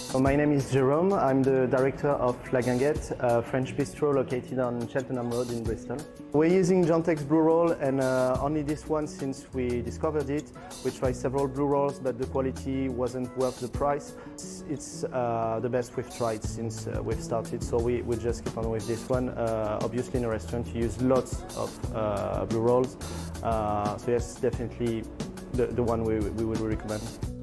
So my name is Jerome. I'm the director of La Guinguette, a French bistro located on Cheltenham Road in Bristol. We're using Jantex blue roll, and only this one since we discovered it. We tried several blue rolls, but the quality wasn't worth the price. It's the best we've tried since we've started, so we just keep on with this one. Obviously in a restaurant you use lots of blue rolls, so yes, definitely the one we would recommend.